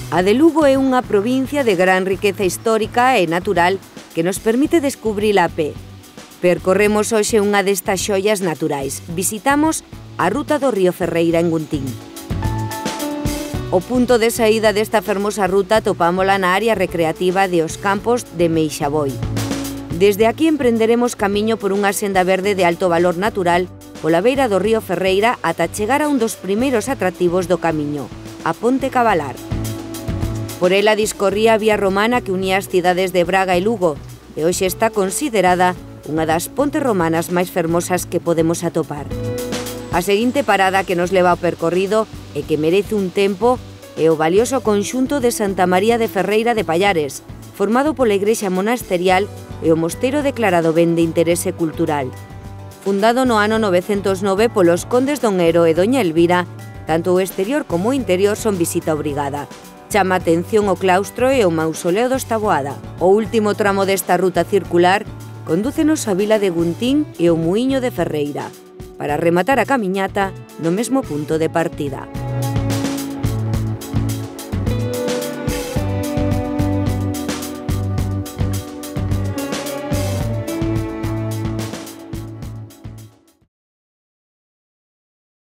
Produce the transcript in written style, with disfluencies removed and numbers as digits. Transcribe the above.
A de Lugo é unha provincia de gran riqueza histórica e natural que nos permite descubrila a pé. Percorremos hoxe unha destas xoias naturais. Visitamos a ruta do río Ferreira en Guntín. O punto de saída desta fermosa ruta topámola na área recreativa de Os Campos de Meixaboi. Desde aquí emprenderemos camiño por unha senda verde de alto valor natural pola beira do río Ferreira ata chegar a un dos primeiros atractivos do camiño, a Ponte Cabalar. Por ela discorría a vía romana que unía as cidades de Braga e Lugo e hoxe está considerada unha das pontes romanas máis fermosas que podemos atopar. A seguinte parada que nos leva ao percorrido e que merece un tempo é o valioso conxunto de Santa María de Ferreira de Pallares, formado pola igrexa monasterial e o mosteiro declarado ben de interese cultural. Fundado no ano 909 polos condes Don Ero e Doña Elvira, tanto o exterior como o interior son visita obrigada. Chama a atención o claustro e o mausoleo dos Taboada. O último tramo desta ruta circular condúcenos á vila de Guntín e o muíño de Ferreira, para rematar a camiñata no mesmo punto de partida.